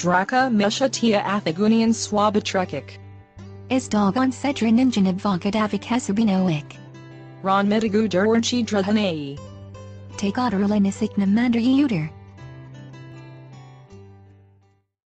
Draka Meshatia Athagunian Swabatrekik. Isdogon Cedrin Injan Advocadavik Hesabinoic. Ron Metagu Durwanchi Drahanei. Take Otterlinisik Namander Uter.